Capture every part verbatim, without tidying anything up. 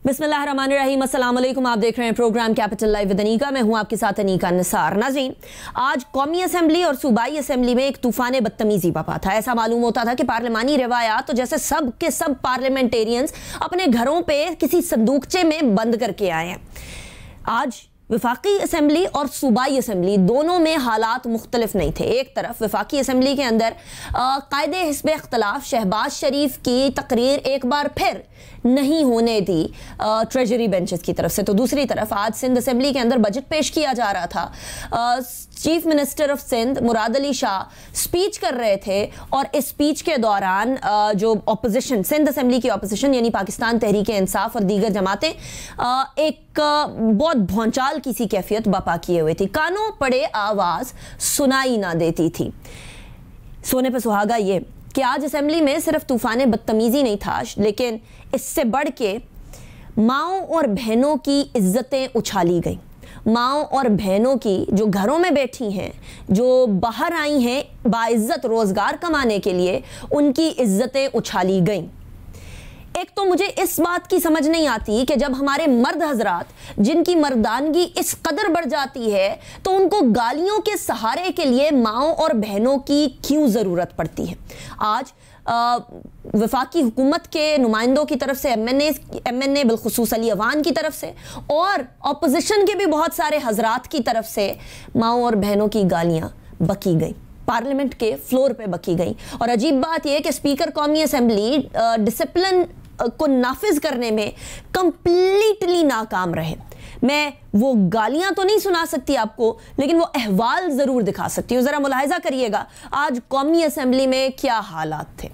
बिस्मिल्लाहिर्रहमानिर्रहीम, अस्सलाम वालेकुम। आप देख रहे हैं program capital live with Anika. मैं हूं आपके साथ अनीका निसार। नाज़रीन, आज कौमी असम्बली और सूबाई असम्बली में एक तूफान बदतमीजी बपा था। ऐसा मालूम होता था कि पार्लिमानी रिवायात तो जैसे सब के सब पार्लियामेंटेरियंस अपने घरों पे किसी संदूकचे में बंद करके आए हैं। आज वफाकी असम्बली और सूबाई असम्बली दोनों में हालात मुख्तलिफ नहीं थे। एक तरफ वफाकी असम्बली के अंदर कायदे हिस्ब इख्तलाफ शहबाज शरीफ की तकरीर एक बार फिर नहीं होने दी ट्रेजरी बेंचेस की तरफ से, तो दूसरी तरफ आज सिंध असम्बली के अंदर बजट पेश किया जा रहा था। आ, chief minister of Sindh Murad Ali Shah speech कर रहे थे और इस स्पीच के दौरान आ, जो अपोजिशन सिंध असम्बली की अपोजिशन यानी पाकिस्तान तहरीक इंसाफ और दीगर जमातें आ, एक आ, बहुत भौंचाल की सी कैफियत बपा किए हुए थी। कानों पड़े आवाज सुनाई ना देती थी। सोने पे सुहागा ये कि आज असेंबली में सिर्फ तूफान बदतमीजी नहीं था, लेकिन इससे बढ़ के माओं और बहनों की इज्जतें उछाली गई। माओं और बहनों की जो घरों में बैठी हैं, जो बाहर आई हैं बाइज्जत रोजगार कमाने के लिए, उनकी इज्जतें उछाली गईं। एक तो मुझे इस बात की समझ नहीं आती कि जब हमारे मर्द हजरात जिनकी मर्दानगी इस कदर बढ़ जाती है तो उनको गालियों के सहारे के लिए माओं और बहनों की क्यों ज़रूरत पड़ती है। आज वफाकी हुकूमत के नुमाइंदों की तरफ से M N A M N A बिलखुसूस अली अवान की तरफ से और अपोजिशन के भी बहुत सारे हजरात की तरफ से माओं और बहनों की गालियाँ बकी गई, पार्लियामेंट के फ्लोर पे बकी गई। और अजीब बात यह कि स्पीकर कौमी असम्बली डिसिप्लिन को नाफिज करने में कंप्लीटली नाकाम रहे। मैं वो गालियां तो नहीं सुना सकती आपको, लेकिन वो अहवाल जरूर दिखा सकती हूँ। जरा मुलाहिजा करिएगा आज कौमी असम्बली में क्या हालात थे।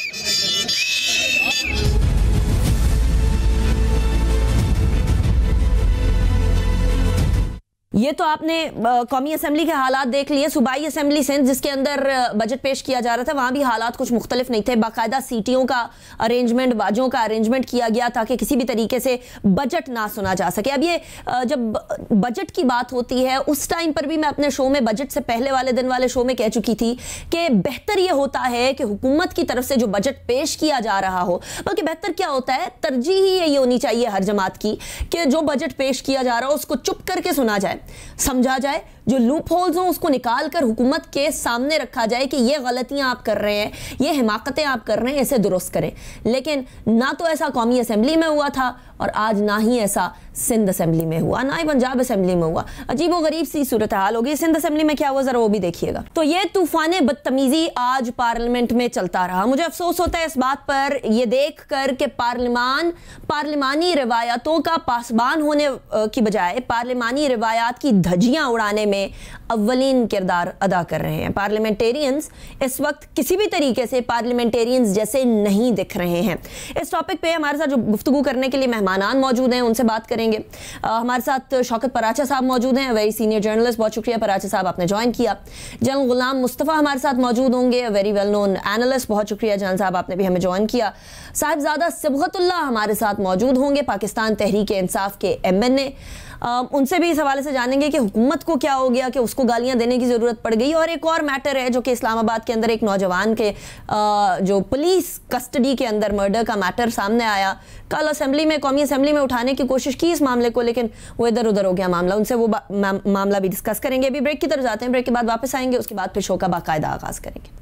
ये तो आपने कौमी असम्बली के हालात देख लिए। सूबाई असम्बली सिंध जिसके अंदर बजट पेश किया जा रहा था, वहाँ भी हालात कुछ मुख्तलिफ नहीं थे। बाकायदा सीटियों का अरेंजमेंट, बाजों का अरेंजमेंट किया गया ताकि किसी भी तरीके से बजट ना सुना जा सके। अब ये जब बजट की बात होती है, उस टाइम पर भी मैं अपने शो में बजट से पहले वाले दिन वाले शो में कह चुकी थी कि बेहतर ये होता है कि हुकूमत की तरफ से जो बजट पेश किया जा रहा हो, बल्कि बेहतर क्या होता है, तरजीह ही ये होनी चाहिए हर जमात की कि जो बजट पेश किया जा रहा हो उसको चुप करके सुना जाए, समझा जाए, जो लूप होल्स हो उसको निकाल कर हुकूमत के सामने रखा जाए कि ये गलतियां आप कर रहे हैं, ये हिमाकतें आप कर रहे हैं, इसे दुरुस्त करें। लेकिन ना तो ऐसा कौमी असम्बली में हुआ था और आज ना ही ऐसा सिंध असम्बली में हुआ, ना ही पंजाब असम्बली में हुआ। अजीब व गरीब सी सूरत हाल हो गई। सिंध असम्बली में क्या हुआ जरा वो भी देखिएगा। तो ये तूफान बदतमीजी आज पार्लियामेंट में चलता रहा। मुझे अफसोस होता है इस बात पर यह देख कर कि पार्लिमान पार्लिमानी रिवायतों का पासबान होने की बजाय पार्लिमानी रिवायात की धज्जियां उड़ाने में अव्वलीन किरदार अदा कर रहे हैं। पार्लियामेंटेरियंस इस वक्त किसी भी तरीके से पार्लियामेंटेरियंस जैसे नहीं दिख रहे हैं। इस टॉपिक पे हमारे साथ जो गुफ्तगू करने के लिए मेहमानान मौजूद हैं उनसे बात करेंगे। आ, हमारे साथ शौकत पराचा साहब मौजूद हैं, वेरी सीनियर जर्नलिस्ट। बहुत शुक्रिया पराचा साहब, आपने ज्वाइन किया। जनरल गुलाम मुस्तफ़ा हमारे साथ मौजूद होंगे, वेरी वेल नोन एनालिस्ट। बहुत शुक्रिया जनरल साहब, आपने भी हमें ज्वाइन किया। साहिबजादा सिबगतुल्लाह हमारे साथ मौजूद होंगे, पाकिस्तान तहरीक इंसाफ के एम एन ए। उनसे भी इस हवाले से जानेंगे कि हुकूमत को क्या हो गया कि उसको गालियां देने की ज़रूरत पड़ गई। और एक और मैटर है जो कि इस्लामाबाद के अंदर एक नौजवान के आ, जो पुलिस कस्टडी के अंदर मर्डर का मैटर सामने आया। कल असेंबली में कौमी असेंबली में उठाने की कोशिश की इस मामले को, लेकिन वो इधर उधर हो गया मामला। उनसे वो मा, मामला भी डिस्कस करेंगे। अभी ब्रेक की तरफ जाते हैं, ब्रेक के बाद वापस आएंगे, उसके बाद फिर शो का बाकायदा आगाज करेंगे।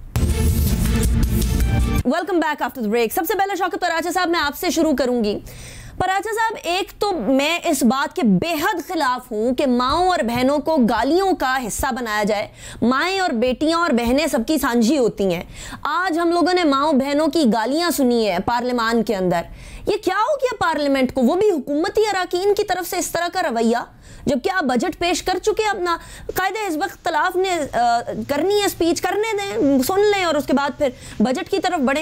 Welcome back after the break. सबसे पहले शौकत पराचा साहब, मैं आपसे शुरू करूंगी। पराचा साहब, एक तो मैं इस बात के बेहद खिलाफ हूं कि माओं और बहनों को गालियों का हिस्सा बनाया जाए। माएँ और बेटियां और बहनें सबकी साझी होती हैं। आज हम लोगों ने माओं बहनों की गालियां सुनी है पार्लियामान के अंदर। ये क्या हो गया पार्लियामेंट को, वो भी हुकूमती अराकीन की तरफ से इस तरह का रवैया, जबकि आप बजट पेश कर चुके हैं। अपना कायदे हिस्ब इख्तलाफ ने आ, करनी है, स्पीच करने दें, सुन लें और उसके बाद फिर बजट की तरफ बढ़े।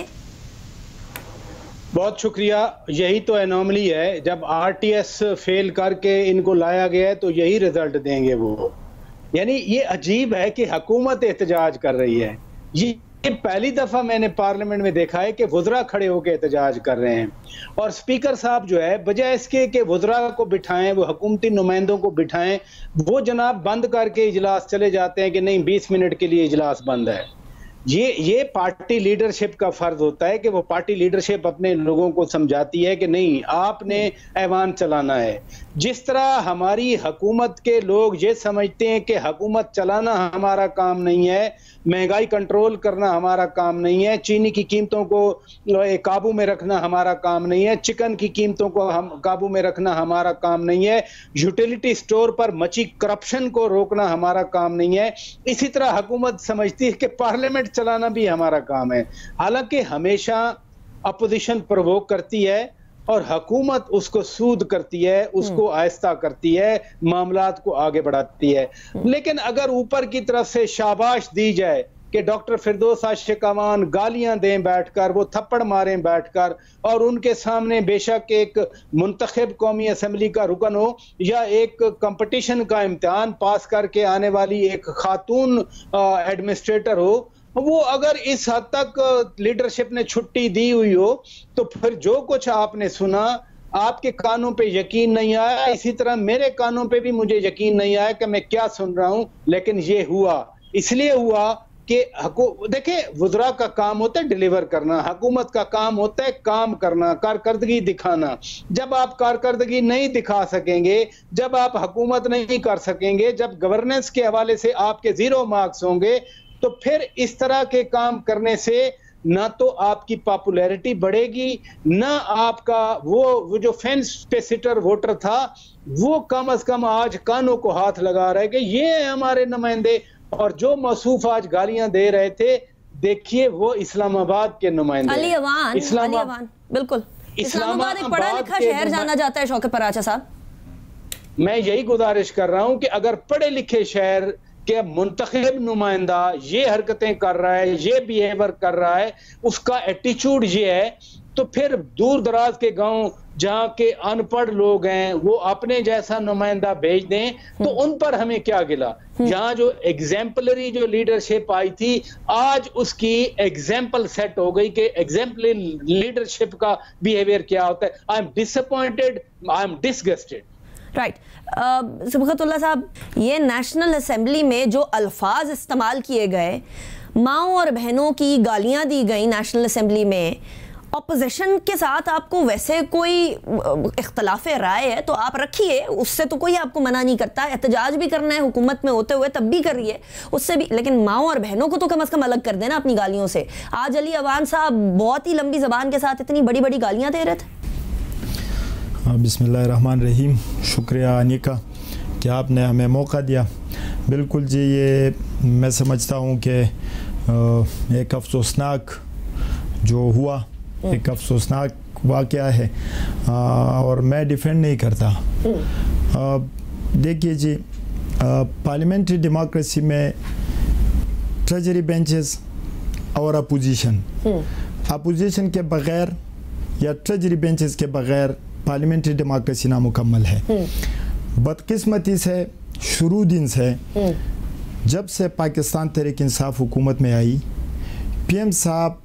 बहुत शुक्रिया। यही तो एनोमली है, जब आरटीएस फेल करके इनको लाया गया है तो यही रिजल्ट देंगे वो। यानी ये अजीब है कि हुकूमत एहतजाज कर रही है। ये पहली दफा मैंने पार्लियामेंट में देखा है कि वुज़रा खड़े होकर एहतजाज कर रहे हैं और स्पीकर साहब जो है बजाय इसके कि वुज़रा को बिठाएं, वो हुकूमती नुमाइंदों को बिठाएं, वो जनाब बंद करके इजलास चले जाते हैं कि नहीं बीस मिनट के लिए इजलास बंद है। ये ये पार्टी लीडरशिप का फर्ज होता है कि वो पार्टी लीडरशिप अपने लोगों को समझाती है कि नहीं, आपने ऐवान चलाना है। जिस तरह हमारी हुकूमत के लोग ये समझते हैं कि हुकूमत चलाना हमारा काम नहीं है, महंगाई कंट्रोल करना हमारा काम नहीं है, चीनी की कीमतों को काबू में रखना हमारा काम नहीं है, चिकन की कीमतों को हम काबू में रखना हमारा काम नहीं है, यूटिलिटी स्टोर पर मची करप्शन को रोकना हमारा काम नहीं है, इसी तरह हुकूमत समझती है कि पार्लियामेंट चलाना भी हमारा काम है। हालांकि हमेशा अपोजिशन प्रोवोक करती है और हुकूमत उसको सूद करती है, उसको आहिस्ता करती है, मामलात को आगे बढ़ाती है। लेकिन अगर ऊपर की तरफ से शाबाश दी जाए कि डॉक्टर फिरदौस आशिक अमान गालियां दें बैठकर, वो थप्पड़ मारें बैठकर, और उनके सामने बेशक एक मुंतखब कौमी असम्बली का रुकन हो या एक कंपटीशन का इम्तिहान पास करके आने वाली एक खातून एडमिनिस्ट्रेटर हो, वो अगर इस हद तक लीडरशिप ने छुट्टी दी हुई हो तो फिर जो कुछ आपने सुना आपके कानों पे यकीन नहीं आया। इसी तरह मेरे कानों पे भी मुझे यकीन नहीं आया कि मैं क्या सुन रहा हूं, लेकिन ये हुआ। इसलिए हुआ कि देखें, वज़रा का काम होता है डिलीवर करना, हुकूमत का काम होता है काम करना, कारकर्दगी दिखाना। जब आप कारकर्दगी नहीं दिखा सकेंगे, जब आप हुकूमत नहीं कर सकेंगे, जब गवर्नेंस के हवाले से आपके जीरो मार्क्स होंगे, तो फिर इस तरह के काम करने से ना तो आपकी पॉपुलैरिटी बढ़ेगी, ना आपका वो वो जो फेंस पे सिटर वोटर था वो कम अज कम आज कानों को हाथ लगा रहा है कि ये हमारे नुमाइंदे। और जो मौसूफ आज गालियां दे रहे थे, देखिए वो इस्लामाबाद के नुमाइंदे, अली अवान, अली अवान, बिल्कुल इस्लामाबाद एक पढ़ा लिखा शहर जाना जाता है। शौकत पराचा साहब, मैं यही गुजारिश कर रहा हूं कि अगर पढ़े लिखे शहर के मुंतखब नुमाइंदा ये हरकतें कर रहा है, ये बिहेवियर कर रहा है, उसका एटीट्यूड ये है, तो फिर दूर दराज के गांव जहां के अनपढ़ लोग हैं वो अपने जैसा नुमाइंदा भेज दें तो उन पर हमें क्या गिला। यहाँ जो एग्जाम्पलरी जो लीडरशिप आई थी, आज उसकी एग्जाम्पल सेट हो गई कि एग्जाम्पलरी लीडरशिप का बिहेवियर क्या होता है। I am disappointed, I am disgusted. Right right. Sibghatullah sahab, ये नेशनल असेंबली में जो अल्फाज इस्तेमाल किए गए, माओ और बहनों की गालियां दी गई नेशनल असेंबली में, ऑपोजिशन के साथ आपको वैसे कोई इख्तलाफ राय है तो आप रखिए, उससे तो कोई आपको मना नहीं करता। एहतजाज भी करना है हुकूमत में होते हुए तब भी करिए, उससे भी, लेकिन माओ और बहनों को तो कम अज कम अलग कर देना अपनी गालियों से। आज अली अवान साहब बहुत ही लंबी जबान के साथ इतनी बड़ी बड़ी गालियां दे रहे थे। बिस्मिल्लाहिर्रहमानिर्रहीम। शुक्रिया अनिका कि आपने हमें मौका दिया। बिल्कुल जी, ये मैं समझता हूँ कि एक अफसोसनाक जो हुआ, एक अफसोसनाक वाक़या है, आ, और मैं डिफेंड नहीं करता। देखिए जी, पार्लियामेंट्री डेमोक्रेसी में ट्रेजरी बेंचेस और अपोजिशन अपोजिशन के बग़ैर या ट्रेजरी बेंचेस के बग़ैर पार्लियामेंट्री डेमोक्रेसी नामुकम्मल है। बदकिस्मती से शुरू दिन से जब से पाकिस्तान तहरीक इंसाफ हुकूमत में आई, PM sahab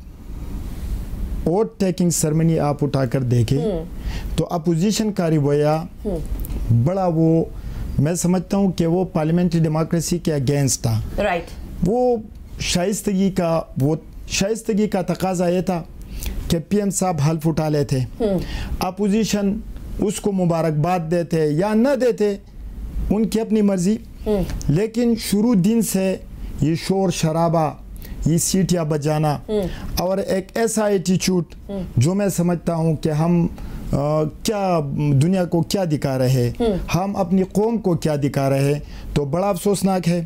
vote taking ceremony आप उठाकर देखें तो अपोजिशन का रवैया बड़ा, वो मैं समझता हूँ कि वो पार्लियामेंट्री डेमोक्रेसी के अगेंस्ट था। Right right. वो शाइस्तगी का वो शाइस्तगी का तकाजा ये था कि पीएम साहब हल्फ उठा लेते, अपोजिशन उसको मुबारकबाद देते या न देते, उनकी अपनी मर्जी, लेकिन शुरू दिन से ये शोर शराबा, ये सीटियाँ बजाना और एक ऐसा एटीट्यूड जो मैं समझता हूँ कि हम आ, क्या दुनिया को क्या दिखा रहे हैं, हम अपनी कौम को क्या दिखा रहे हैं, तो बड़ा अफसोसनाक है।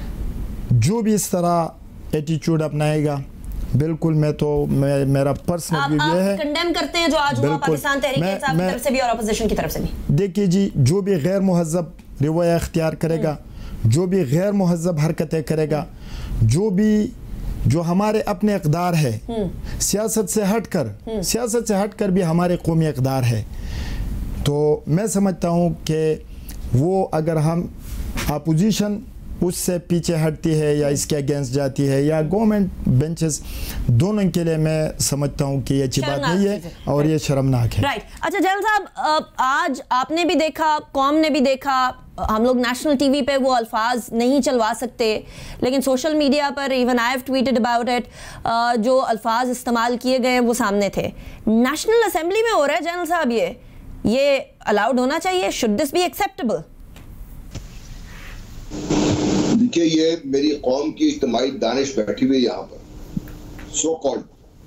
जो भी इस तरह एटीट्यूड अपनाएगा, बिल्कुल मैं तो मैं मेरा पर्सनल व्यू ये है, कंडेम करते हैं जो आज हुआ पाकिस्तान तहरीक इंसाफ की तरफ से भी और अपोजिशन की तरफ से भी। देखिए जी, जो भी गैर मुहज़्ज़ब रवैया इख्तियार करेगा, जो भी गैर मुहज़्ज़ब हरकतें करेगा, जो भी जो हमारे अपने इक़दार है, सियासत से हटकर सियासत से हटकर भी हमारे कौमी इक़दार है, तो मैं समझता हूँ कि वो अगर हम अपोजिशन उससे पीछे हटती है या इसके अगेंस्ट जाती है या गवर्नमेंट बेंचेस, दोनों के लिए मैं समझता हूँ कि ये अच्छी बात नहीं है और ये शर्मनाक है। Right right. अच्छा जैल साहब, आज आपने भी देखा, कौम ने भी देखा, हम लोग नेशनल टीवी पे वो अल्फाज नहीं चलवा सकते, लेकिन सोशल मीडिया पर even I have tweeted about it, जो अल्फाज इस्तेमाल किए गए वो सामने थे। नेशनल असेंबली में हो रहा है जनरल साहब, ये ये अलाउड होना चाहिए? Should this be acceptable? देखिए, ये मेरी कौम की इज्तिमाई दानिश बैठी हुई यहाँ पर, सो कॉल्ड,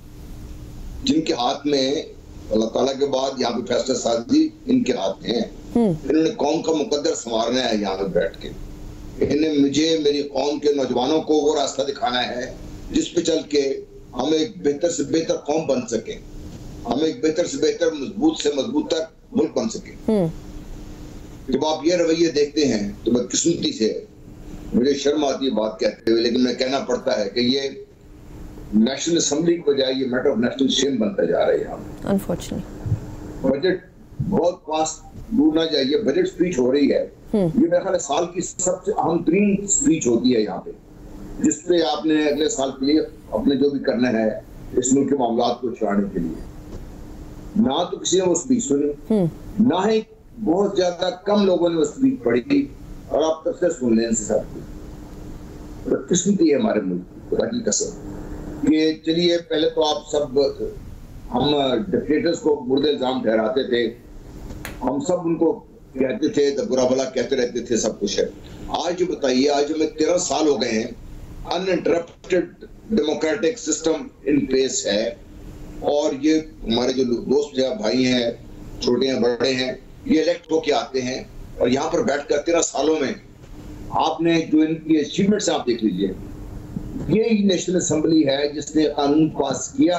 जिनके हाथ में अल्लाह ताला के बाद यहाँ पे फैसला साजी इनके हाथ में है। इन्होंने कौम का मुकद्दर संवारना है यहाँ पे बैठ के। इन्हें, मुझे, मेरी कौम के नौजवानों को वो रास्ता दिखाना है जिस पे चल के हम एक बेहतर से बेहतर कौम बन सके, हम एक बेहतर से बेहतर, मजबूत से मजबूत तक मुल्क बन सके। जब आप ये रवैये देखते हैं तो बदकिस्मती से मुझे शर्म आती है बात कहते हुए, लेकिन मैं कहना पड़ता है कि ये नेशनल असेंबली की बजाय ये मैटर ऑफ नेशनल शेम बनता जा रहा है यहाँ पे। अनफॉर्चुनेटली बजट बहुत पास दूर ना जाइए, बजट स्पीच हो रही है, ये मेरे ख्याल साल की सबसे अहम तरीन स्पीच होती है यहाँ पे, जिसपे आपने अगले साल के लिए अपने जो भी करना है इस मुल्क के मामलात को चलाने के लिए। ना तो किसी ने वो स्पीच सुनी, ना ही बहुत ज्यादा कम लोगों ने वो स्पीच पढ़ी, और आप तब से सुन लें इनसे सब कुछ। किस्मती है हमारे मुल्क की, खुदा की कसम। कि चलिए, पहले तो आप सब, हम डिक्टेटर्स को मुर्दे इल्जाम ठहराते थे, हम सब उनको कहते थे, तो बुरा भला कहते रहते थे, सब कुछ है। आज बताइए, आज हमें तेरह साल हो गए हैं, uninterrupted democratic system in place है, और ये हमारे जो दोस्त या भाई हैं, छोटे हैं बड़े हैं, ये इलेक्ट होके आते हैं, और यहाँ पर बैठकर तेरह सालों में आपने जो इनकी अचीवमेंट्स आप देख लीजिए। ये नेशनल असेंबली है जिसने कानून पास किया,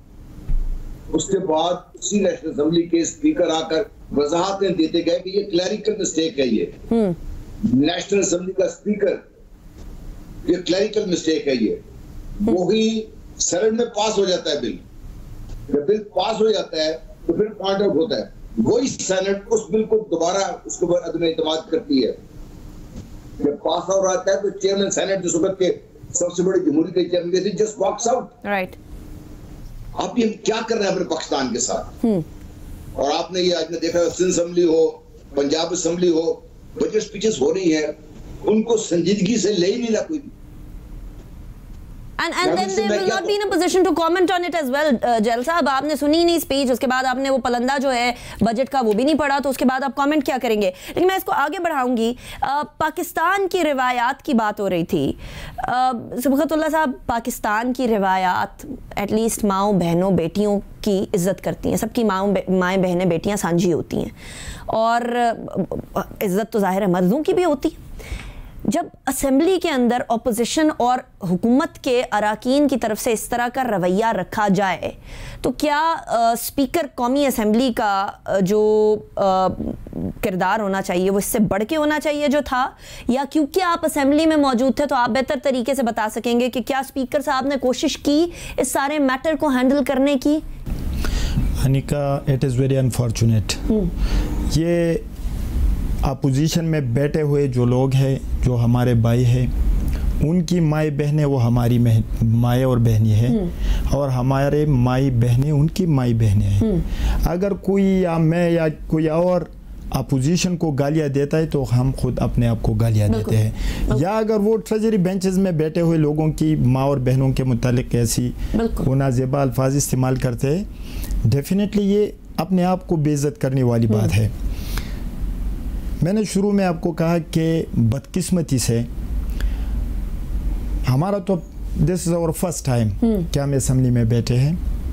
उसके बाद उसी नेशनल असेंबली के स्पीकर आकर वजाहतें देते गए कि ये क्लैरिकल मिस्टेक है, ये नेशनल असेंबली का स्पीकर, ये क्लैरिकल मिस्टेक है, ये वही सेनेट में पास हो जाता है बिल। जब बिल पास हो जाता है तो फिर पॉइंट आउट होता है, वही सेनेट उस बिल को दोबारा उसके ऊपर अदम एतमाद करती है। जब पास आउट आता है तो चेयरमैन सेनेट जिस वक्त के सबसे बड़े जमहूरी के chairman just walks out. Right. आप ये क्या कर रहे हैं अपने पाकिस्तान के साथ? और आपने ये आज में देखा, सिंध असेंबली हो, पंजाब असेंबली हो, बजट स्पीचेस हो रही है, उनको संजीदगी से ले ही नहीं रहा कोई। And and then they will not be in a position to comment on it as well. Zail sahab, आपने सुनी नहीं स्पीच, उसके बाद आपने वो पलंदा जो है बजट का वो भी नहीं पढ़ा, तो उसके बाद आप कमेंट क्या करेंगे? लेकिन मैं इसको आगे बढ़ाऊंगी। पाकिस्तान की रिवायात की बात हो रही थी। सबकतुल्लाह साहब, पाकिस्तान की रिवायात एटलीस्ट माओ बहनों बेटियों की इज्जत करती हैं, सबकी माओ माएँ बहनें बेटियाँ सांझी होती हैं, और इज्जत तो जाहिर है मर्दों की भी होती है। जब असेंबली के अंदर अपोजिशन और हुकूमत के अराकीन की तरफ से इस तरह का रवैया रखा जाए, तो क्या आ, स्पीकर कौमी असेंबली का आ, जो किरदार होना चाहिए वो इससे बढ़ के होना चाहिए जो था, या क्योंकि आप असेंबली में मौजूद थे तो आप बेहतर तरीके से बता सकेंगे कि क्या स्पीकर साहब ने कोशिश की इस सारे मैटर को हैंडल करने की? Anika, it is very unfortunate, ये अपोजिशन में बैठे हुए जो लोग हैं, जो हमारे भाई हैं, उनकी माई बहनें वो हमारी माएँ और बहनें हैं, और हमारे माई बहनें उनकी माई बहनें हैं। अगर कोई या मैं या कोई और अपोजिशन को गालियाँ देता है तो हम खुद अपने आप को गालियाँ देते हैं, या अगर वो ट्रेजरी बेंचेस में बैठे हुए लोगों की माँ और बहनों के मुतालिक ऐसी नाज़ेबा अल्फाज इस्तेमाल करते हैं, डेफिनेटली ये अपने आप को बेइज्जत करने वाली बात है। मैंने शुरू में आपको कहा कि बदकिस्मती से हमारा तो this is our first time कि हम असेंबली में बैठे हैं,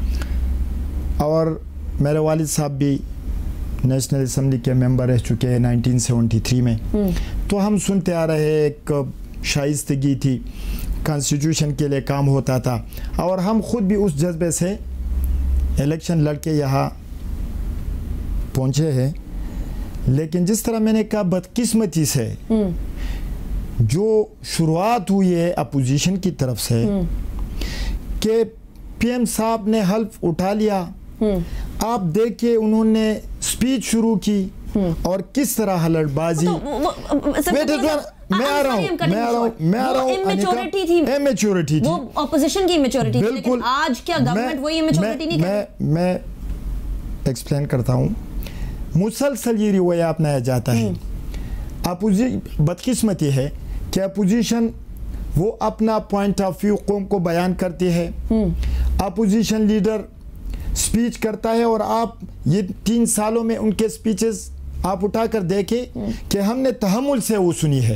और मेरे वालिद साहब भी नेशनल असेंबली के मेंबर रह चुके हैं नाइनटीन सेवेंटी थ्री में। तो हम सुनते आ रहे हैं, एक शाइस्तगी थी, कॉन्स्टिट्यूशन के लिए काम होता था, और हम खुद भी उस जज्बे से इलेक्शन लड़के यहाँ पहुँचे हैं। लेकिन जिस तरह मैंने कहा, बदकिस्मती से जो शुरुआत हुई है अपोजिशन की तरफ से कि पीएम साहब ने हल्फ उठा लिया, आप देखिए उन्होंने स्पीच शुरू की और किस तरह हलड़बाजी। तो वो, वो, मैं आ रहा हूँ मैं आ रहा हूँ मैं आ रहा हूँ इमेच्योरिटी थी, इमेच्योरिटी थी, वो ऑपोजिशन की इमेच्योरिटी थी। लेकिन आज क्या गवर्नमेंट वही इमेच्योरिटी नहीं कर रही? मैं मैं एक्सप्लेन करता हूँ। मुसलसल ये रवैया अपनाया जाता है अपोजि बदकिस्मती है कि अपोजिशन वो अपना पॉइंट ऑफ व्यू कौम को बयान करती है, अपोजिशन लीडर स्पीच करता है और आप ये तीन सालों में उनके स्पीचेस आप उठाकर देखें कि हमने तहम्मुल से वो सुनी है।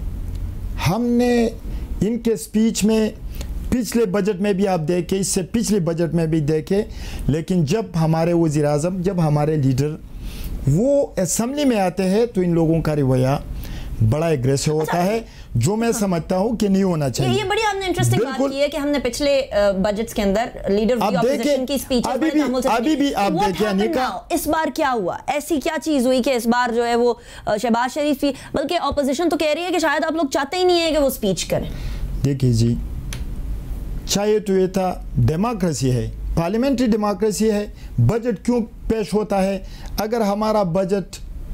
हमने इनके स्पीच में पिछले बजट में भी आप देखें, इससे पिछले बजट में भी देखें, लेकिन जब हमारे वज़ीर आज़म, जब हमारे लीडर वो असेंबली में आते हैं तो इन लोगों का रवैया बड़ा एग्रेसिव होता है, जो मैं समझता हूँ कि नहीं होना चाहिए। ये बड़ी आपने इंटरेस्टिंग बात की है कि हमने पिछले बजट्स के अंदर लीडर ऑफ द ऑपोजिशन की स्पीच अभी भी अभी भी आप देखिए अनिका, इस बार क्या हुआ, ऐसी क्या चीज हुई कि इस बार जो है वो शहबाज शरीफ की, बल्कि ऑपोजिशन तो कह रही है कि शायद आप लोग चाहते ही नहीं है कि वो स्पीच करें। देखिए जी, चाहिए तो ये था, डेमोक्रेसी है, पार्लियामेंट्री डेमोक्रेसी है, बजट क्यों पेश होता है? अगर हमारा बजट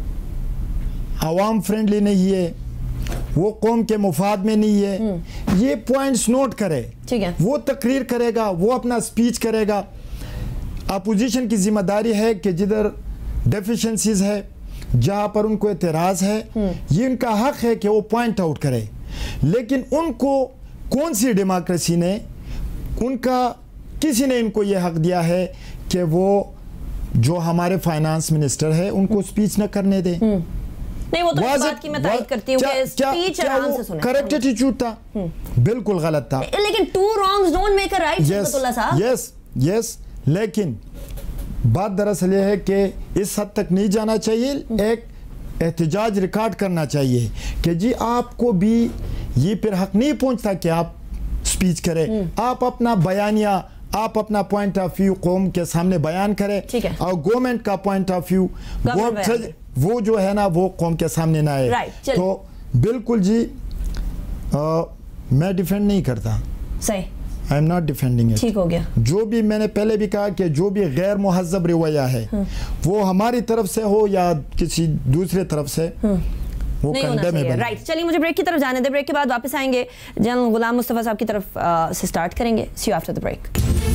आवाम फ्रेंडली नहीं है, वो कौम के मुफाद में नहीं है, ये पॉइंट्स नोट करे, ठीक है, वो तकरीर करेगा, वो अपना स्पीच करेगा। अपोजिशन की जिम्मेदारी है कि जिधर डेफिशिएंसीज है, जहाँ पर उनको एतराज़ है, ये उनका हक है कि वो पॉइंट आउट करे। लेकिन उनको कौन सी डेमोक्रेसी ने, उनका किसी ने इनको ये हक दिया है कि वो जो हमारे फाइनेंस मिनिस्टर है उनको स्पीच न करने दें? नहीं, वो तो इस बात की मैं तारीफ करती हूँ कि स्पीच आराम से सुने। करेक्ट एटीट्यूड था, बिल्कुल गलत था, लेकिन two wrongs don't make a right. Yes yes, लेकिन बात दरअसल ये है कि इस हद तक नहीं जाना चाहिए। एक एहतजाज रिकॉर्ड करना चाहिए कि जी आपको भी ये फिर हक नहीं पहुंचता कि आप स्पीच करें, आप अपना बयानिया, आप अपना पॉइंट ऑफ व्यू कौम के सामने बयान करें, और गवर्नमेंट का पॉइंट ऑफ व्यू वो जो है ना वो कौम के सामने ना आए। तो बिल्कुल जी, आ, मैं डिफेंड नहीं करता, सही, I am not defending it. ठीक हो गया। जो भी मैंने पहले भी कहा कि जो भी गैर मुहज़्ज़ब रवैया है, वो हमारी तरफ से हो या किसी दूसरे तरफ से, वो कंडेमेबल। राइट, चलिए मुझे ब्रेक की तरफ जाने दे, ब्रेक के बाद वापस आएंगे, जनरल गुलाम मुस्तफ़ा साहब की तरफ आ, से स्टार्ट करेंगे। See you after the break.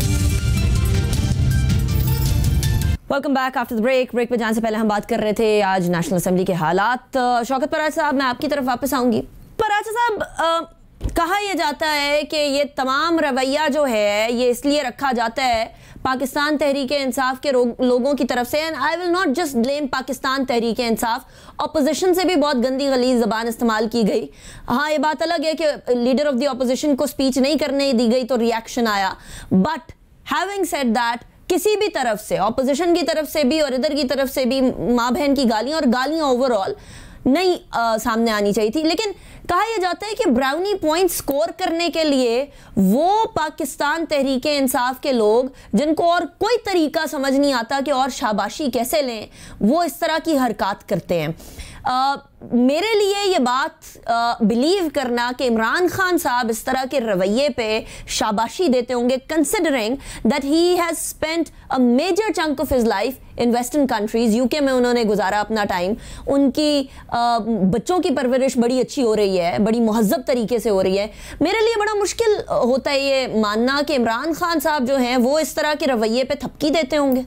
Welcome back after the break. Break पे जाने से पहले हम बात कर रहे थे आज नेशनल असेंबली के हालात। शौकत पराचा साहब, मैं आपकी तरफ वापस आऊंगी। पराचा साहब, कहा यह जाता है कि ये तमाम रवैया जो है ये इसलिए रखा जाता है पाकिस्तान तहरीक इंसाफ के लोगों की तरफ से, and I will not just blame Pakistan Tehreek Insaf, opposition से भी बहुत गंदी गलीज ज़बान इस्तेमाल की गई। हाँ, ये बात अलग है कि लीडर ऑफ द अपोजिशन को स्पीच नहीं करने दी गई तो रिएक्शन आया, बट हैविंग सेड दैट, किसी भी तरफ से, ऑपोजिशन की तरफ से भी और इधर की तरफ से भी माँ बहन की गालियाँ और गालियाँ ओवरऑल नहीं आ, सामने आनी चाहिए थी। लेकिन कहा यह जाता है कि ब्राउनी पॉइंट स्कोर करने के लिए वो पाकिस्तान तहरीक इंसाफ के लोग, जिनको और कोई तरीका समझ नहीं आता कि और शाबाशी कैसे लें, वो इस तरह की हरकत करते हैं। आ, मेरे लिए ये बात बिलीव करना कि इमरान खान साहब इस तरह के रवैये पे शाबाशी देते होंगे, considering that he has spent a major chunk of his life in western countries, UK में उन्होंने गुजारा अपना टाइम, उनकी आ, बच्चों की परवरिश बड़ी अच्छी हो रही है, बड़ी मुहज़्ज़ब तरीके से हो रही है। मेरे लिए बड़ा मुश्किल होता है ये मानना कि इमरान खान साहब जो हैं वो इस तरह के रवैये पे थपकी देते होंगे।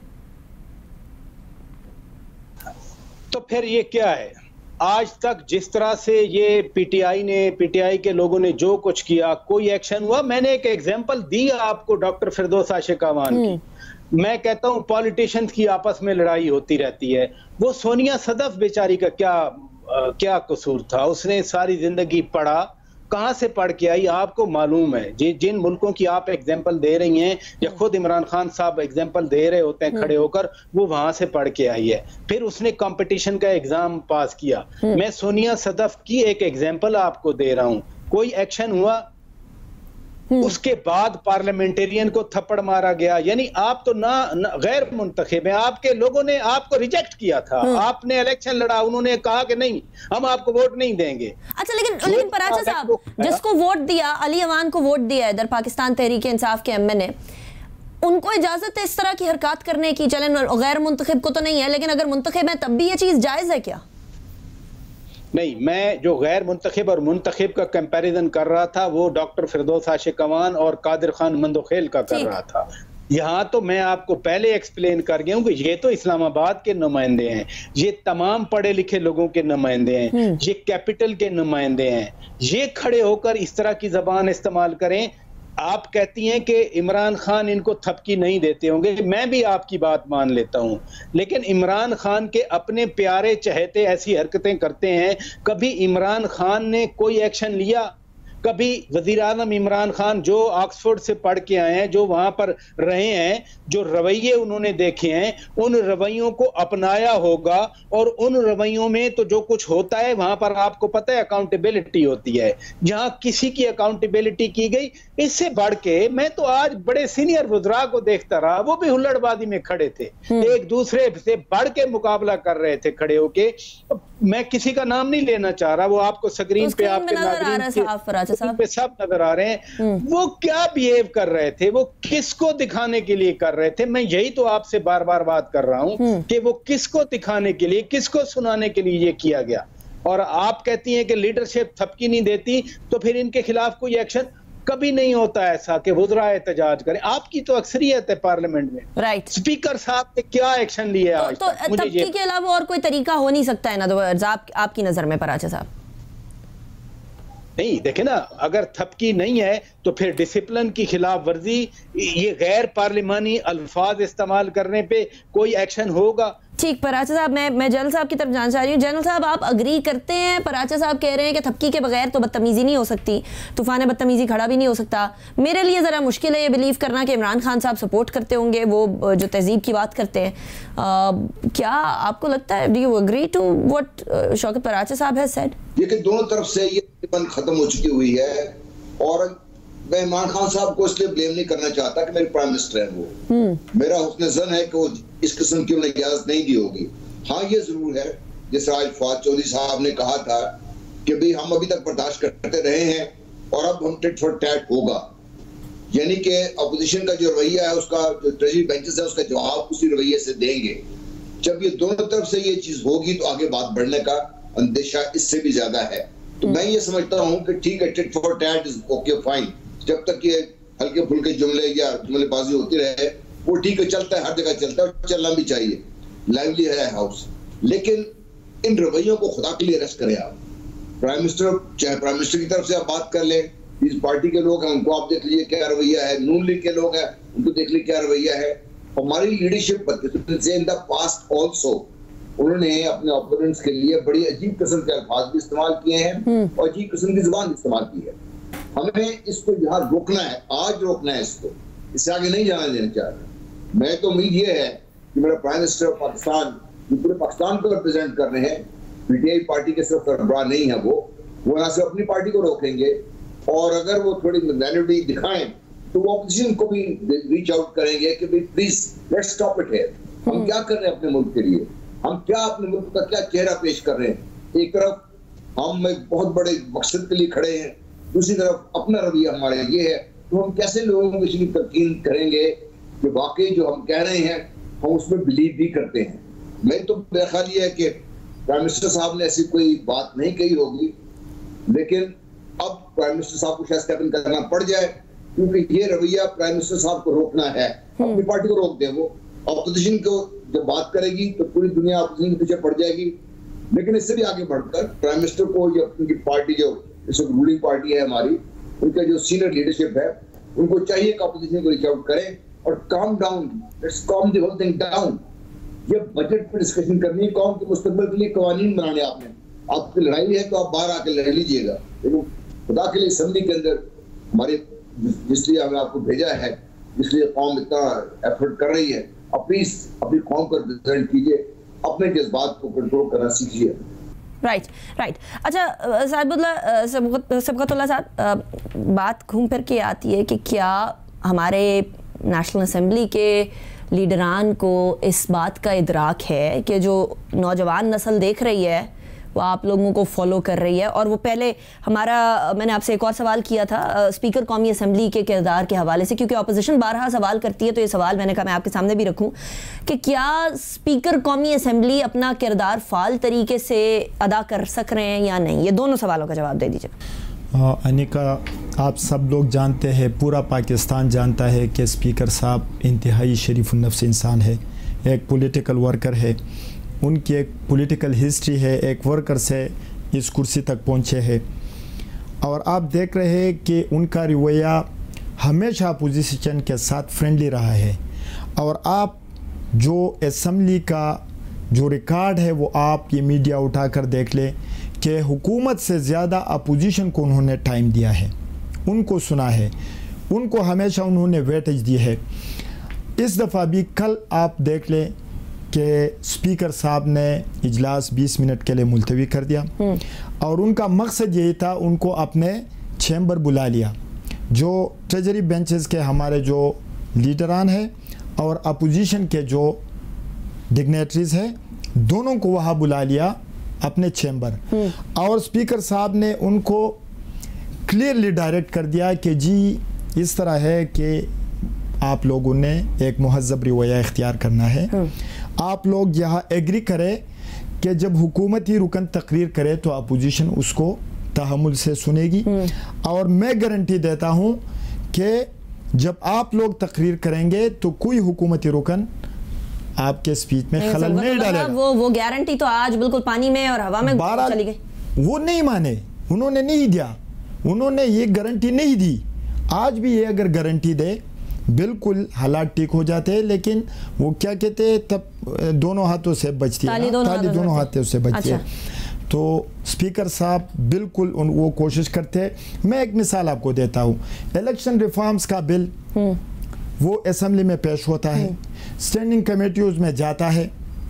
तो फिर ये क्या है? आज तक जिस तरह से ये पीटीआई ने, पीटीआई के लोगों ने जो कुछ किया, कोई एक्शन हुआ? मैंने एक एग्जांपल दी आपको, डॉक्टर फिरदौस आशिक अवान की। मैं कहता हूं पॉलिटिशियंस की आपस में लड़ाई होती रहती है। वो सोनिया सदफ बेचारी का क्या आ, क्या कसूर था? उसने सारी जिंदगी पढ़ा, कहां से पढ़ के आई आपको मालूम है? जि, जिन मुल्कों की आप एग्जांपल दे रही हैं या खुद इमरान खान साहब एग्जांपल दे रहे होते हैं खड़े होकर, वो वहां से पढ़ के आई है। फिर उसने कंपटीशन का एग्जाम पास किया। मैं सोनिया सदफ की एक एग्जांपल आपको दे रहा हूं। कोई एक्शन हुआ? उसके बाद पार्लियामेंटेरियन को थप्पड़ मारा गया। यानी आप तो ना, ना गैर मुंतखब है, आपके लोगों ने आपको रिजेक्ट किया था। आपने इलेक्शन लड़ा, उन्होंने कहा कि नहीं हम आपको वोट नहीं देंगे। अच्छा, लेकिन लेकिन पराचा साहब, जिसको वोट दिया, अली अवान को वोट दिया इधर पाकिस्तान तहरीक इंसाफ के एमएन ने, उनको इजाजत है इस तरह की हरकत करने की? चलें गैर मुंतखब को तो नहीं है, लेकिन अगर मुंतखब है तब भी ये चीज जायज है क्या? नहीं, मैं जो गैर मुंतखब और मुंतखब का कंपैरिजन कर रहा था वो डॉक्टर फिरदौस आशिक अवान और कादिर खान मंदोखेल का कर रहा था। यहाँ तो मैं आपको पहले एक्सप्लेन कर गया हूँ कि ये तो इस्लामाबाद के नुमाइंदे हैं, ये तमाम पढ़े लिखे लोगों के नुमाइंदे हैं, ये कैपिटल के नुमाइंदे हैं। ये खड़े होकर इस तरह की जबान इस्तेमाल करें। आप कहती हैं कि इमरान खान इनको थपकी नहीं देते होंगे, मैं भी आपकी बात मान लेता हूं, लेकिन इमरान खान के अपने प्यारे चहेते ऐसी हरकतें करते हैं। कभी इमरान खान ने कोई एक्शन लिया? कभी वजीर आज़म इमरान खान जो ऑक्सफोर्ड से पढ़ के आए हैं, जो वहां पर रहे हैं, जो रवैये उन्होंने देखे हैं, उन रवैयों को अपनाया होगा, और उन रवैयों में तो जो कुछ होता है वहां पर आपको पता है अकाउंटेबिलिटी होती है। जहां किसी की अकाउंटेबिलिटी की गई, इससे बढ़ के मैं तो आज बड़े सीनियर वज़रा को देखता रहा, वो भी हुल्लड़बाजी में खड़े थे, एक दूसरे से बढ़ के मुकाबला कर रहे थे खड़े होके। मैं किसी का नाम नहीं लेना चाह रहा, वो आपको स्क्रीन पे आपके नाज़रीन पे सब नजर आ रहे हैं। वो क्या बिहेव कर रहे थे, वो किसको दिखाने के लिए कर रहे थे? मैं यही तो आपसे बार बार बात कर रहा हूं कि वो किसको दिखाने के लिए, किसको सुनाने के लिए ये किया गया। और आप कहती हैं कि लीडरशिप थपकी नहीं देती, तो फिर इनके खिलाफ कोई एक्शन कभी नहीं होता ऐसा कि वुज़रा एहतजाज करें। आपकी तो अक्सरियत है पार्लियामेंट में, राइट? स्पीकर साहब ने क्या एक्शन लिया आज तो, तो थपकी के अलावा और कोई तरीका हो नहीं सकता है ना, तो आप, आपकी नजर में पराचा साहब? नहीं, देखे ना, अगर थपकी नहीं है तो फिर डिसिप्लिन की खिलाफ वर्जी, ये गैर पार्लिमानी अल्फाज इस्तेमाल करने पे कोई एक्शन होगा। ठीक, पराचा साहब, मैं मैं जनरल साहब की तरफ जाना चाह रही हूँ। जनरल साहब, आप अग्री करते हैं? पराचा साहब कह रहे हैं कि थपकी के बगैर तो बदतमीजी नहीं हो सकती, तूफान बदतमीजी खड़ा भी नहीं हो सकता। मेरे लिए ज़रा मुश्किल है ये बिलीव करना कि इमरान खान साहब सपोर्ट करते होंगे, वो जो तहजीब की बात करते हैं। आ, क्या आपको लगता है, do you agree to what Shaukat Paracha sahab has said? देखिए, दोनों तरफ से ये बंद खत्म हो चुकी हुई है, और मैं इमरान खान साहब को इसलिए ब्लेम नहीं करना चाहता कि मेरे प्राइम मिनिस्टर हैं वो। मेरा हुस्न ज़न है कि वो इस किस्म की उन्हें इजाजत नहीं दी होगी। हाँ, ये जरूर है, जैसे आज फवाद चौधरी साहब ने कहा था कि भाई हम अभी तक बर्दाश्त करते रहे हैं और अब हम टिट फॉर टैट होगा, यानी कि अपोजिशन का जो रवैया है, उसका जो ट्रेजरी बेंचेस है, उसका जवाब उसी रवैये से देंगे। जब ये दोनों तरफ से ये चीज होगी तो आगे बात बढ़ने का अंदेशा इससे भी ज्यादा है। तो मैं ये समझता हूँ कि ठीक है, tit for tat is okay, fine, जब तक ये हल्के फुल्के जुमले या जुमलेबाजी होती रहे वो ठीक है, चलता है, हर जगह चलता है, और चलना भी चाहिए, लाइवली है हाउस। लेकिन इन रवैयों को खुदा के लिए रेस्ट करें आप। प्राइम मिनिस्टर, चाहे प्राइम मिनिस्टर की तरफ से आप बात कर लें, इस पार्टी के लोग हैं उनको आप देख लीजिए क्या रवैया है, नून लीग के लोग हैं उनको देख लीजिए क्या रवैया है। हमारी लीडरशिप से इन द पास्ट ऑल्सो उन्होंने अपने ओपोनेंट्स के लिए बड़ी अजीब किस्म के अल्फाज भी इस्तेमाल किए हैं और अजीब किस्म की जुबान भी इस्तेमाल की है। हमें इसको यहाँ रोकना है, आज रोकना है इसको, इससे आगे नहीं जाना देना चाहते। मैं तो उम्मीद ये है कि मेरा प्राइम मिनिस्टर ऑफ पाकिस्तान, जो पूरे पाकिस्तान को रिप्रेजेंट कर रहे हैं, पीटीआई पार्टी के सिर्फ सरबराह नहीं है, वो वो यहाँ से अपनी पार्टी को रोकेंगे, और अगर वो थोड़ी मैग्नेटिविटी दिखाएं तो वो ऑपोजिशन को भी रीच आउट करेंगे कि भाई please let's stop it here. हम क्या कर रहे हैं अपने मुल्क के लिए, हम क्या अपने मुल्क का क्या चेहरा पेश कर रहे हैं। एक तरफ हम एक बहुत बड़े मकसद के लिए खड़े हैं, दूसरी तरफ अपना रवैया हमारे ये है, तो हम कैसे लोगों को इसकी तलकीन करेंगे कि वाकई जो हम कह रहे हैं हम उसमें बिलीव भी करते हैं। मैं तो मेरा ख्याल ये है कि प्राइम मिनिस्टर साहब ने ऐसी कोई बात नहीं कही होगी, लेकिन अब प्राइम मिनिस्टर साहब को शायद स्टेप इन करना पड़ जाए, क्योंकि ये रवैया प्राइम मिनिस्टर साहब को रोकना है। अपनी पार्टी को रोक दे, वो अपोजिशन को जब बात करेगी तो पूरी दुनिया अपोजिशन के पीछे पड़ जाएगी। लेकिन इससे भी आगे बढ़कर प्राइम मिनिस्टर को या उनकी पार्टी, जो इस वक्त रूलिंग पार्टी है हमारी, उनका जो सीनियर लीडरशिप है, उनको चाहिए कि अपोजिशन को रीच आउट करें और calm down, let's calm the whole thing down. ये बजट पर डिस्कशन करनी है, कौम के मुस्तकबिल के लिए कवानीन बनाने। आपने आपकी लड़ाई है तो आप बाहर आके लड़ लीजिएगा, लेकिन खुदा के लिए असेंबली के अंदर हमारे, जिसलिए हमने आपको भेजा है, जिसलिए कौम इतना एफर्ट कर रही है, अपनी अपनी कौम को रिप्रेजेंट कीजिए, अपने जज्बात को कंट्रोल करना सीखिए। राइट राइट अच्छा साहिबुल्लाह सबकतुल्लाह साहब, बात घूम फिर के आती है कि क्या हमारे नेशनल असेंबली के लीडरान को इस बात का इदराक है कि जो नौजवान नस्ल देख रही है वो आप लोगों को फॉलो कर रही है। और वो पहले हमारा, मैंने आपसे एक और सवाल किया था स्पीकर कौमी असेंबली के किरदार के हवाले से, क्योंकि अपोजिशन बारहा सवाल करती है, तो ये सवाल मैंने कहा मैं आपके सामने भी रखूं कि क्या स्पीकर कौमी असेंबली अपना किरदार फाल तरीके से अदा कर सक रहे हैं या नहीं। ये दोनों सवालों का जवाब दे दीजिए। अनिका, आप सब लोग जानते हैं, पूरा पाकिस्तान जानता है कि स्पीकर साहब इंतहाई शरीफ नफ्स इंसान है, एक पॉलिटिकल वर्कर है, उनकी एक पॉलिटिकल हिस्ट्री है, एक वर्कर से इस कुर्सी तक पहुंचे हैं। और आप देख रहे हैं कि उनका रवैया हमेशा अपोजिशन के साथ फ्रेंडली रहा है। और आप जो असम्बली का जो रिकॉर्ड है वो आप ये मीडिया उठाकर देख ले कि हुकूमत से ज़्यादा अपोजिशन को उन्होंने टाइम दिया है, उनको सुना है, उनको हमेशा उन्होंने वेटेज दी है। इस दफ़ा भी कल आप देख लें कि स्पीकर साहब ने इजलास बीस मिनट के लिए मुलतवी कर दिया और उनका मकसद यही था, उनको अपने चैम्बर बुला लिया। जो ट्रेजरी बेंचेस के हमारे जो लीडरान हैं और अपोजिशन के जो डिग्नेटरीज हैं, दोनों को वहाँ बुला लिया अपने चैम्बर। और स्पीकर साहब ने उनको क्लियरली डायरेक्ट कर दिया कि जी इस तरह है कि आप लोगों ने एक मुहज़्ज़ब रवैया इख्तियार करना है। आप लोग यहाँ एग्री करें कि जब हुकूमत ही रुकन तकरीर करे तो अपोजिशन उसको तहम्मुल से सुनेगी। और मैं गारंटी देता हूँ कि जब आप लोग तकरीर करेंगे तो कोई हुकूमती रुकन आपके स्पीच में खलल नहीं डालेगा। वो वो गारंटी तो आज बिल्कुल पानी में और हवा में चली गई। वो नहीं माने, उन्होंने नहीं दिया, उन्होंने ये गारंटी नहीं दी। आज भी ये अगर गारंटी दे बिल्कुल हालात ठीक हो जाते हैं, लेकिन वो क्या कहते हैं, तब दोनों हाथों से बचती है, ताली दोनों हाथों से बचती है। तो स्पीकर साहब बिल्कुल उन वो कोशिश करते हैं। मैं एक मिसाल आपको देता हूँ, इलेक्शन रिफॉर्म्स का बिल वो असेंबली में पेश होता है, स्टैंडिंग कमेटीज में जाता है,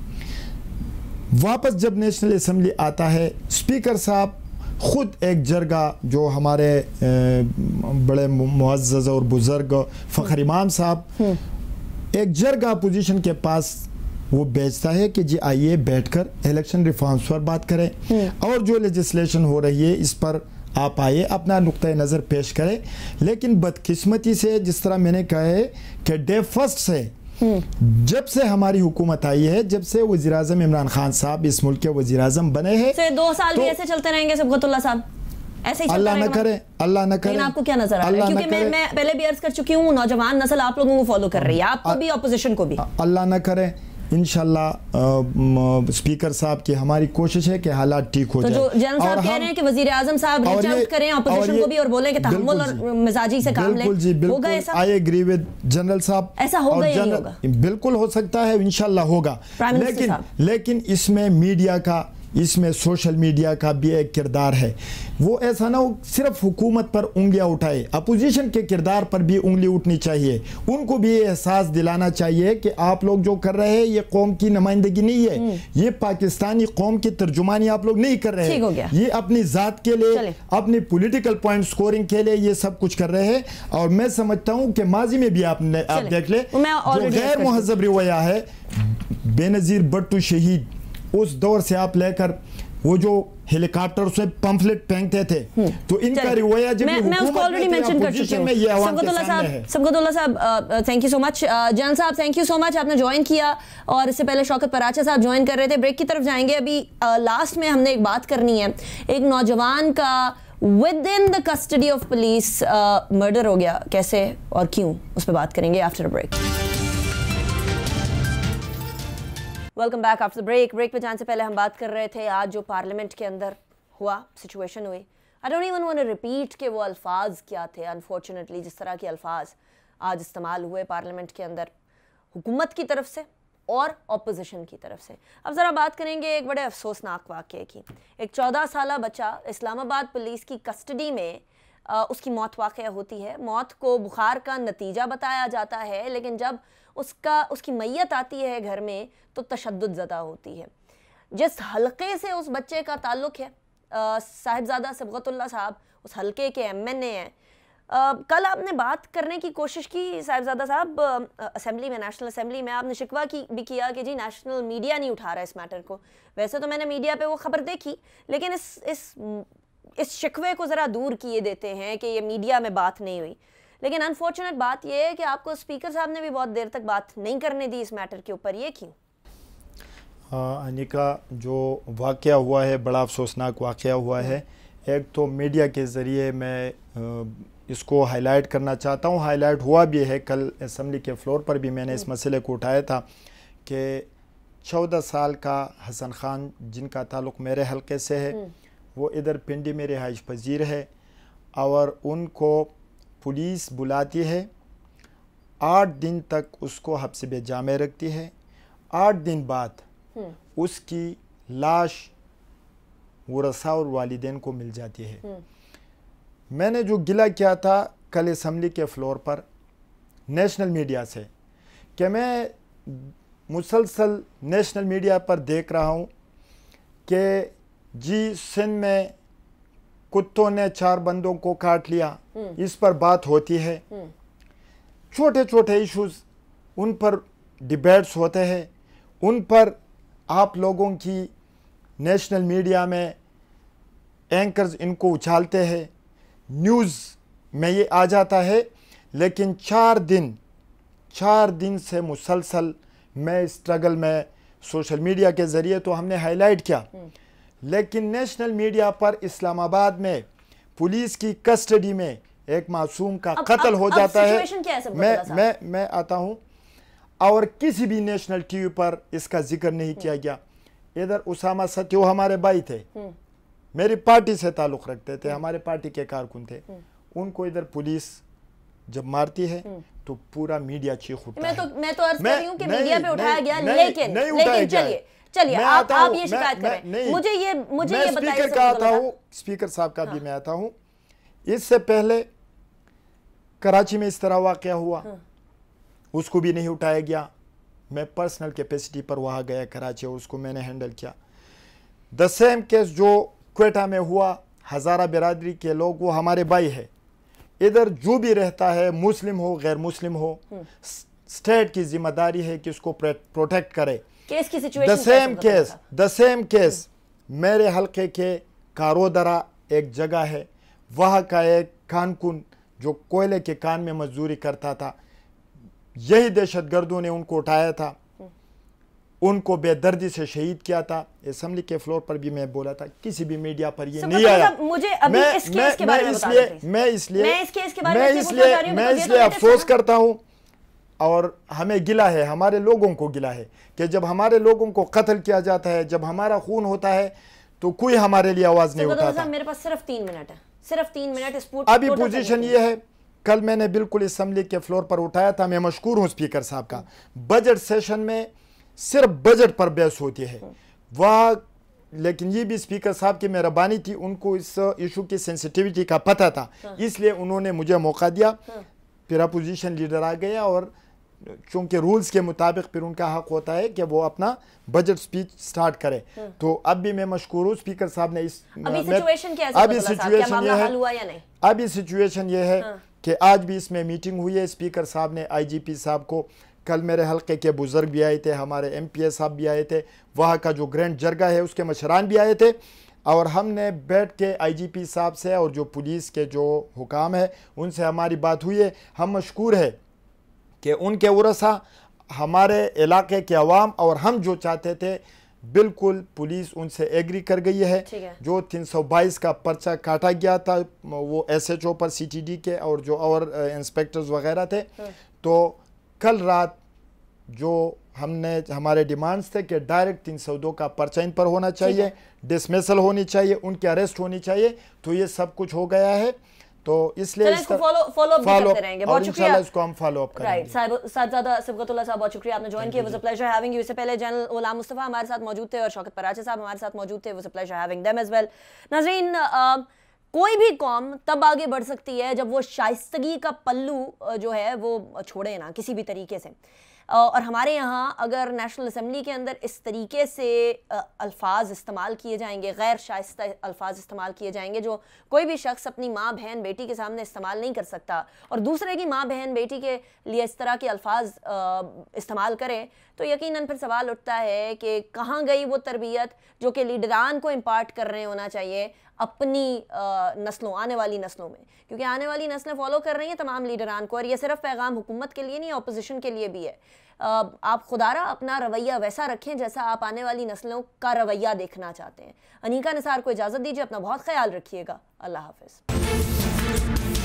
वापस जब नेशनल असेंबली आता है, स्पीकर साहब खुद एक जरगा जो हमारे बड़े मुअज़्ज़ज़ और बुज़ुर्ग फ़ख्र इमाम साहब, एक जरगा अपोजिशन के पास वो भेजता है कि जी आइए बैठकर इलेक्शन रिफॉर्म्स पर बात करें और जो लेजिस्लेशन हो रही है इस पर आप आइए अपना नुक्ता नज़र पेश करें। लेकिन बदकिस्मती से, जिस तरह मैंने कहा है कि डे फर्स्ट से जब से हमारी हुकूमत आई है, जब से वज़ीर आज़म इमरान खान साहब इस मुल्क के वज़ीर आज़म बने हैं, दो साल तो भी ऐसे चलते रहेंगे सबगतुल्लाह साहब, ऐसे ही अल्लाह न करे, अल्लाह न करे। आपको क्या नजर आ रहा है? क्योंकि मैं मैं पहले भी अर्ज कर चुकी हूँ, नौजवान नस्ल आप लोगों को फॉलो कर रही है, आपको भी ऑपोजिशन को भी। अल्लाह न करे, इंशाल्लाह स्पीकर साहब की हमारी कोशिश है कि हालात ठीक हो तो जाए। जो जनरल साहब कह रहे हैं कि वजीर आजम साहब रीच आउट करें ऑपोजिशन को भी और बोलें कि तहम्मुल और मिजाजी से काम लें, होगा ऐसा? आई एग्री विद जनरल साहब, ऐसा होगा या नहीं होगा? बिल्कुल हो सकता है, इंशाल्लाह होगा। लेकिन लेकिन इसमें मीडिया का, इसमें सोशल मीडिया का भी एक किरदार है। वो ऐसा ना हो सिर्फ हुकूमत पर उंगलियां उठाए, अपोजिशन के किरदार पर भी उंगली उठनी चाहिए। उनको भी ये एहसास दिलाना चाहिए कि आप लोग जो कर रहे हैं ये कौम की नुमाइंदगी नहीं है, ये पाकिस्तानी कौम की तर्जुमानी आप लोग नहीं कर रहे हैं, ये अपनी जात के लिए, अपनी पॉलिटिकल पॉइंट स्कोरिंग के लिए ये सब कुछ कर रहे हैं। और मैं समझता हूँ कि माजी में भी आपने आप देख ले, जो गैर मुहज़्ज़ब रवैया है, बेनज़ीर भुट्टो शहीद, उस दौर से आप लेकर वो जो हेलीकॉप्टर से पंफलेट फेंकते थे, तो इनका रवैया जब मैं, मैं उसको ऑलरेडी मेंशन कर चुकी हूं। सबगतुल्लाह साहब, सबगतुल्लाह साहब thank you so much. Jan sahab thank you so much, आपने ज्वाइन किया। और इससे पहले शौकत पराचा साहब ज्वाइन कर रहे थे। ब्रेक की तरफ जाएंगे। अभी लास्ट में हमने एक बात करनी है, एक नौजवान का within the custody of police murder हो गया, कैसे और क्यों, उस पर बात करेंगे after break. Welcome back after the break. Break पे जाने से पहले हम बात कर रहे थे आज जो पार्लियामेंट के अंदर हुआ, सिचुएशन हुई। I don't even want to repeat के वो अल्फाज क्या थे। अनफॉर्चुनेटली जिस तरह के अल्फाज आज इस्तेमाल हुए पार्लियामेंट के अंदर हुकूमत की तरफ से और ऑपोजिशन की तरफ से। अब ज़रा बात करेंगे एक बड़े अफसोसनाक वाक़े की। एक चौदह साला बच्चा इस्लामाबाद पुलिस की कस्टडी में आ, उसकी मौत वाक़या होती है। मौत को बुखार का नतीजा बताया जाता है, लेकिन जब उसका उसकी मैयत आती है घर में तो तशद्दुद ज़दा होती है। जिस हलके से उस बच्चे का ताल्लुक़ है, साहिबजादा सबगतुल्लाह साहब उस हलके के एम एन ए हैं। कल आपने बात करने की कोशिश की साहिबजादा साहब असेंबली में, नेशनल असेंबली में, आपने शिकवा की भी किया कि जी नेशनल मीडिया नहीं उठा रहा इस मैटर को। वैसे तो मैंने मीडिया पे वो खबर देखी, लेकिन इस इस इस शिकवे को ज़रा दूर किए देते हैं कि ये मीडिया में बात नहीं हुई। लेकिन अनफॉर्चुनेट बात यह है कि आपको स्पीकर साहब ने भी बहुत देर तक बात नहीं करने दी इस मैटर के ऊपर, ये क्यों? अनिका, जो वाक़या हुआ है बड़ा अफसोसनाक वाक़या हुआ है। एक तो मीडिया के ज़रिए मैं इसको हाईलाइट करना चाहता हूँ। हाईलाइट हुआ भी है, कल असम्बली के फ्लोर पर भी मैंने इस मसले को उठाया था कि चौदह साल का हसन खान जिनका ताल्लुक़ मेरे हलके से है, वो इधर पिंडी में रिहाइश पजीर है और उनको पुलिस बुलाती है, आठ दिन तक उसको हब्स बेजा में रखती है। आठ दिन बाद उसकी लाश वरसा और वालिदैन को मिल जाती है। मैंने जो गिला किया था कल असम्बली के फ्लोर पर नेशनल मीडिया से कि मैं मुसलसल नेशनल मीडिया पर देख रहा हूँ कि जी सिंध में कुत्तों ने चार बंदों को काट लिया, इस पर बात होती है। छोटे छोटे इश्यूज उन पर डिबेट्स होते हैं, उन पर आप लोगों की नेशनल मीडिया में एंकर्स इनको उछालते हैं, न्यूज़ में ये आ जाता है। लेकिन चार दिन चार दिन से मुसलसल मैं स्ट्रगल में सोशल मीडिया के ज़रिए तो हमने हाईलाइट किया, लेकिन नेशनल मीडिया पर इस्लामाबाद में पुलिस की कस्टडी में एक मासूम का कत्ल हो जाता है। मैं मैं मैं आता हूँ और किसी भी नेशनल टीवी पर इसका जिक्र नहीं किया गया। इधर उसामा सत्यो हमारे भाई थे, मेरी पार्टी से ताल्लुक़ रखते थे, हमारे पार्टी के कारकुन थे, उनको इधर पुलिस जब मारती है तो पूरा मीडिया चीख उठता मैं तो है। मैं तो अर्ज कर रही हूँ कि मीडिया पे उठाया गया, नहीं, लेकिन नहीं लेकिन चलिए चलिए आप आप ये शिकायत करें, मुझे ये मुझे ये बताइए। स्पीकर का आता हूँ, स्पीकर साहब का भी मैं आता हूँ। इससे पहले कराची में इस तरह वाक़या हुआ, उसको भी नहीं उठाया गया। मैं पर्सनल कैपेसिटी पर वहाँ गया कराची, उसको मैंने हैंडल किया। द सेम केस जो क्वेटा में हुआ, हज़ारा बिरादरी के लोग, वो हमारे भाई है। इधर जो भी रहता है, मुस्लिम हो गैर मुस्लिम हो, स्टेट की जिम्मेदारी है कि उसको प्रोटेक्ट करे। केस की situation the same case the same case मेरे हल्के के कारोदरा एक जगह है, वहाँ का एक कानकुन जो कोयले के कान में मजदूरी करता था, यही दहशतगर्दों ने उनको उठाया था, उनको बेदर्दी से शहीद किया था। असेंबली के फ्लोर पर भी मैं बोला था, किसी भी मीडिया पर ये नहीं आया। मुझे अभी मैं, इस केस के बारे में बता दीजिए। मैं इसलिए मैं इस केस के बारे में मैं इसलिए मैं इसलिए अफसोस करता हूँ और हमें गिला है, हमारे लोगों को गिला है कि जब हमारे लोगों को कत्ल किया जाता है, जब हमारा खून होता है, तो कोई हमारे लिए आवाज नहीं उठाता। मेरे पास सिर्फ तीन मिनट है, सिर्फ तीन मिनट। इस अभी पोजीशन ये है, कल मैंने बिल्कुल असेंबली के फ्लोर पर उठाया था, मैं मशकूर हूँ स्पीकर साहब का। बजट सेशन में सिर्फ बजट पर बहस होती है वह, लेकिन ये भी स्पीकर साहब की मेहरबानी थी, उनको इस इशू की सेंसिटिविटी का पता था, इसलिए उन्होंने मुझे मौका दिया। फिर अपोजिशन लीडर आ गया और चूंकि रूल्स के मुताबिक फिर उनका हक होता है कि वो अपना बजट स्पीच स्टार्ट करे। तो अब भी मैं मशकूर हूँ स्पीकर साहब ने इस अभी सिचुएशन क्या है, अभी सिचुएशन ये है अभी सिचुएशन ये है कि आज भी इसमें मीटिंग हुई है। स्पीकर साहब ने आई जी पी साहब को, कल मेरे हल्के के बुजुर्ग भी आए थे, हमारे एम पी ए साहब भी आए थे, वहाँ का जो ग्रैंड जरगा है उसके मशरान भी आए थे, और हमने बैठ के आई जी पी साहब से और जो पुलिस के जो हुकाम है उनसे हमारी बात हुई है। हम मशकूर है कि उनके उरसा हमारे इलाके के अवाम और हम जो चाहते थे बिल्कुल पुलिस उनसे एग्री कर गई है, है। जो तीन सौ बाईस का पर्चा काटा गया था वो एस एच ओ पर, सी टी डी के और जो और इंस्पेक्टर्स वगैरह थे, तो कल रात जो हमने हमारे डिमांड्स थे कि डायरेक्ट तीन सौ दो का पर्चा इन पर होना चाहिए, डिसमिसल होनी चाहिए, उनकी अरेस्ट होनी चाहिए, तो ये सब कुछ हो गया है। तो इसलिए इसको फॉलो फॉलो अप करते रहेंगे। बहुत शुक्रिया, इसको हम फॉलो अप करेंगे। राइट, साहिबजादा सिबगतुल्लाह साहब, बहुत शुक्रिया आपने ज्वाइन किया। Was a pleasure having you. इससे पहले जनरल गुलाम मुस्तफा हमारे साथ मौजूद थे और शौकत पराचे साहब हमारे साथ मौजूद थे। Was a pleasure having them as well. नाज़रीन, कोई भी कौम तब आगे बढ़ सकती है जब वो शाइस्तगी का पल्लू जो है वो छोड़े ना किसी भी तरीके से। और हमारे यहाँ अगर नेशनल असेंबली के अंदर इस तरीके से अल्फाज इस्तेमाल किए जाएंगे, गैर शाइस्ता अल्फाज इस्तेमाल किए जाएंगे जो कोई भी शख्स अपनी माँ बहन बेटी के सामने इस्तेमाल नहीं कर सकता, और दूसरे की माँ बहन बेटी के लिए इस तरह के अल्फाज इस्तेमाल करें, तो यकीनन फिर सवाल उठता है कि कहाँ गई वो तरबियत जो कि लीडरान को इम्पार्ट कर रहे होना चाहिए अपनी नस्लों, आने वाली नस्लों में, क्योंकि आने वाली नस्लें फॉलो कर रही हैं तमाम लीडरान को। और ये सिर्फ पैगाम हुकूमत के लिए नहीं, अपोजिशन के लिए भी है। आप खुदारा अपना रवैया वैसा रखें जैसा आप आने वाली नस्लों का रवैया देखना चाहते हैं। अनीका निसार को इजाज़त दीजिए, अपना बहुत ख्याल रखिएगा। अल्लाह हाफ़िज़।